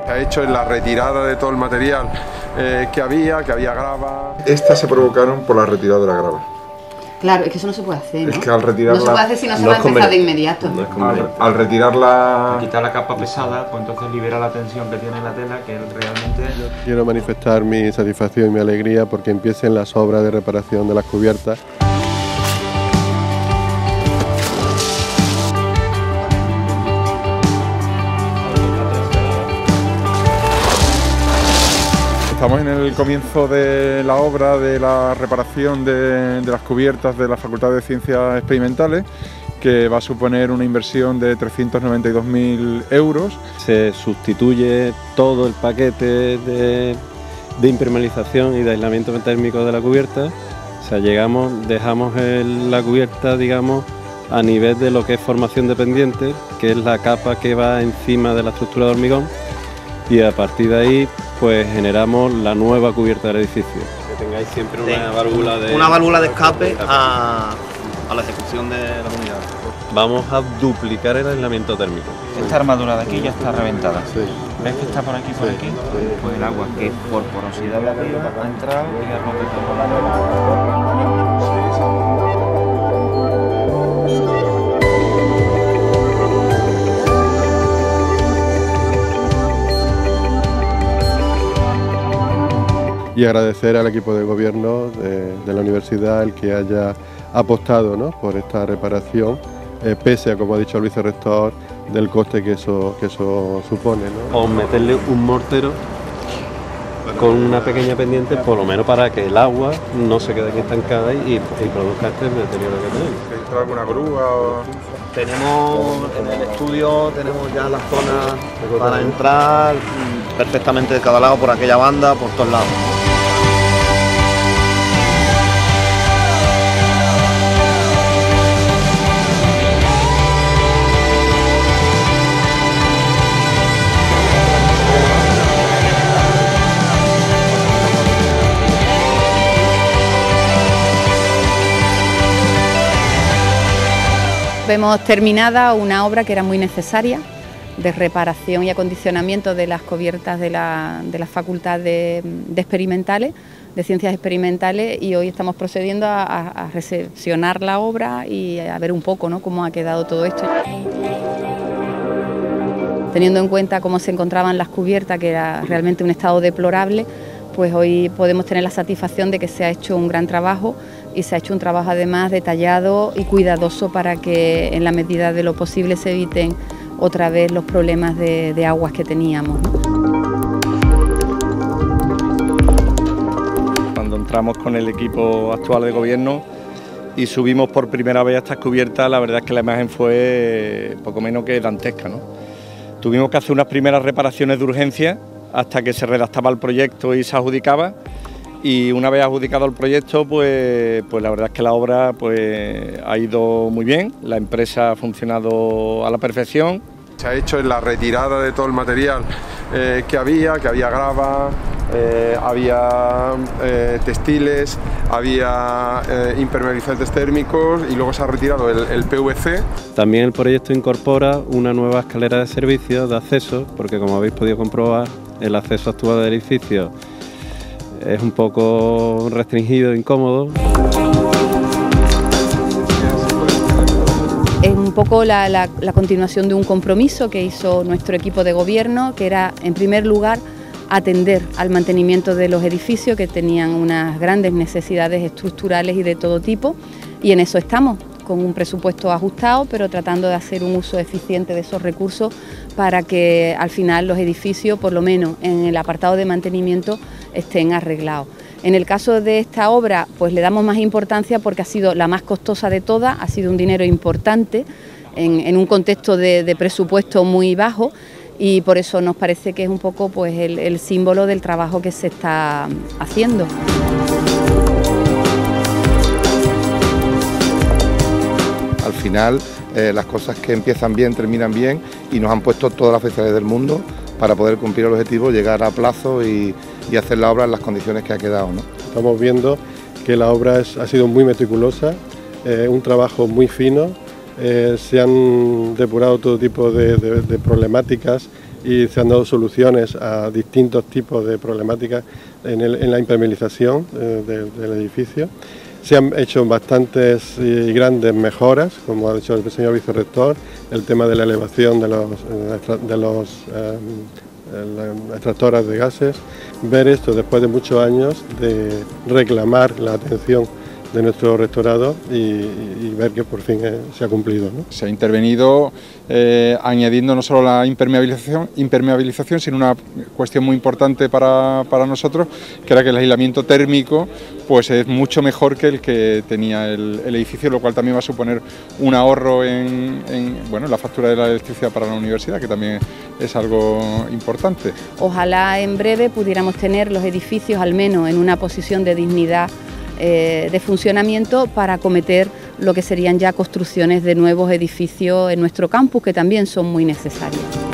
Se ha hecho en la retirada de todo el material que había grava. Estas se provocaron por la retirada de la grava. Claro, es que eso no se puede hacer, ¿no? Es que al retirarla... No se puede hacer si no se va a empezar de inmediato. Al retirarla... Al quitar la capa pesada, pues entonces libera la tensión que tiene la tela, que realmente... Quiero manifestar mi satisfacción y mi alegría porque empiecen las obras de reparación de las cubiertas. Estamos en el comienzo de la obra de la reparación de las cubiertas de la Facultad de Ciencias Experimentales, que va a suponer una inversión de 392.000 euros. Se sustituye todo el paquete de impermeabilización y de aislamiento térmico de la cubierta. O sea, dejamos la cubierta, digamos, a nivel de lo que es formación dependiente, que es la capa que va encima de la estructura de hormigón, y a partir de ahí pues generamos la nueva cubierta del edificio. Que tengáis siempre una válvula de escape a la ejecución de las unidades. Vamos a duplicar el aislamiento térmico. Esta armadura de aquí ya está reventada. Sí. ¿Ves que está por aquí, por aquí? Sí. Pues el agua que por porosidad de aquí ha entrado y ha roto todo. Y agradecer al equipo de gobierno de la universidad el que haya apostado, ¿no?, por esta reparación, pese a, como ha dicho el vicerrector, del coste que eso supone, ¿no? O meterle un mortero con una pequeña pendiente, por lo menos para que el agua no se quede aquí estancada y produzca este deterioro que tenemos. ¿Entra alguna grúa o...? Tenemos en el estudio, tenemos ya las zonas para entrar perfectamente de cada lado, por aquella banda, por todos lados. Vemos terminada una obra que era muy necesaria de reparación y acondicionamiento de las cubiertas de la Facultad de Experimentales, de Ciencias Experimentales, y hoy estamos procediendo a recepcionar la obra y a ver un poco, ¿no?, cómo ha quedado todo esto. Teniendo en cuenta cómo se encontraban las cubiertas, que era realmente un estado deplorable, pues hoy podemos tener la satisfacción de que se ha hecho un gran trabajo y se ha hecho un trabajo además detallado y cuidadoso para que en la medida de lo posible se eviten otra vez los problemas de aguas que teníamos, ¿no? Cuando entramos con el equipo actual de gobierno y subimos por primera vez a estas cubiertas, la verdad es que la imagen fue poco menos que dantesca, ¿no? Tuvimos que hacer unas primeras reparaciones de urgencia hasta que se redactaba el proyecto y se adjudicaba, y una vez adjudicado el proyecto, pues la verdad es que la obra pues ha ido muy bien, la empresa ha funcionado a la perfección. Se ha hecho en la retirada de todo el material que había grava, había textiles, había impermeabilizantes térmicos, y luego se ha retirado el PVC. También el proyecto incorpora una nueva escalera de servicio de acceso, porque como habéis podido comprobar, el acceso actual del edificio es un poco restringido e incómodo. Es un poco la continuación de un compromiso que hizo nuestro equipo de gobierno, que era, en primer lugar, atender al mantenimiento de los edificios, que tenían unas grandes necesidades estructurales y de todo tipo, y en eso estamos, con un presupuesto ajustado, pero tratando de hacer un uso eficiente de esos recursos para que al final los edificios, por lo menos en el apartado de mantenimiento, estén arreglados. En el caso de esta obra, pues le damos más importancia porque ha sido la más costosa de todas, ha sido un dinero importante en un contexto de presupuesto muy bajo, y por eso nos parece que es un poco pues el símbolo del trabajo que se está haciendo. Al final, las cosas que empiezan bien terminan bien, y nos han puesto todas las facilidades del mundo para poder cumplir el objetivo, llegar a plazo y hacer la obra en las condiciones que ha quedado, ¿no? Estamos viendo que la obra ha sido muy meticulosa, un trabajo muy fino, se han depurado todo tipo de problemáticas y se han dado soluciones a distintos tipos de problemáticas en la impermeabilización del edificio. Se han hecho bastantes y grandes mejoras, como ha dicho el señor vicerrector, el tema de la elevación de los extractoras de gases. Ver esto después de muchos años de reclamar la atención de nuestro rectorado y ver que por fin se ha cumplido, ¿no? Se ha intervenido añadiendo no solo la impermeabilización, sino una cuestión muy importante para nosotros, que era que el aislamiento térmico pues es mucho mejor que el que tenía el edificio, lo cual también va a suponer un ahorro en la factura de la electricidad para la universidad, que también es algo importante. Ojalá en breve pudiéramos tener los edificios al menos en una posición de dignidad de funcionamiento para acometer lo que serían ya construcciones de nuevos edificios en nuestro campus, que también son muy necesarios.